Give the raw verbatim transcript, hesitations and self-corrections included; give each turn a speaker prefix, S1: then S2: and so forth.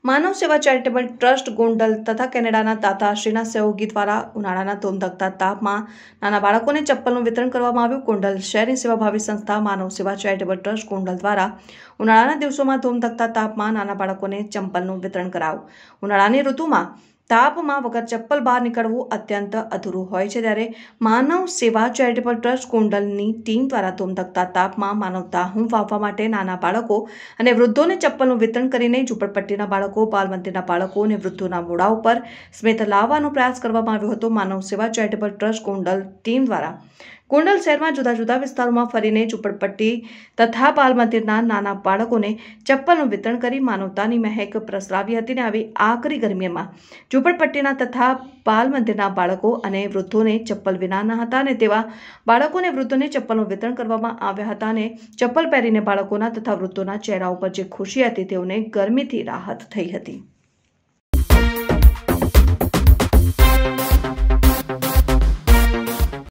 S1: માનવ સેવા charitable trust Gondal તથા કેનેડાના દાતાશ્રીના સહયોગી દ્વારા ઉનાળાના ધોમધકતા તાપમાં નાના બાળકોને ચપ્પલનું વિતરણ કરવામાં આવ્યું। ગોંડલ શહેરની સેવાભાવી સંસ્થા માનવ સેવા ચેરિટેબલ ટ્રસ્ટ ગોંડલ દ્વારા ઉનાળાના દિવસોમાં ધોમધકતા તાપમાં નાના બાળકોને ચપ્પલનું વિતરણ કરાયું। ઉનાળાની ઋતુમાં તાપમાં વગર ચપ્પલ બહાર નીકળવું અત્યંત અધૂરું હોય છે, ત્યારે માનવ સેવા ચેરિટેબલ ટ્રસ્ટ ગોંડલની ટીમ દ્વારા ધોમધકતા તાપમાં માનવતા હુંફ આપવા માટે નાના બાળકો અને વૃદ્ધોને ચપ્પલનું વિતરણ કરીને ઝૂંપડપટ્ટીના બાળકો, બાલ મંદિરના બાળકો અને વૃદ્ધોના મોઢા ઉપર સ્મિત લાવવાનો પ્રયાસ કરવામાં આવ્યો હતો। માનવ સેવા ચેરિટેબલ ટ્રસ્ટ ગોંડલ ટીમ દ્વારા ગોંડલ શહેરમાં જુદા જુદા વિસ્તારોમાં ફરીને ઝૂંપડપટ્ટી તથા બાલ મંદિરના નાના બાળકોને ચપ્પલનું વિતરણ કરી માનવતાની મહેક પ્રસરાવી હતી। ને આવી આકરી ગરમીમાં ઝૂંપડપટ્ટીના તથા બાલ મંદિરના બાળકો અને વૃદ્ધોને ચપ્પલ વિના ન હતા અને તેવા બાળકો અને વૃદ્ધોને ચપ્પલનું વિતરણ કરવામાં આવ્યા હતા અને ચપ્પલ પહેરીને બાળકોના તથા વૃદ્ધોના ચહેરા ઉપર જે ખુશી હતી તેઓને ગરમીથી રાહત થઈ હતી।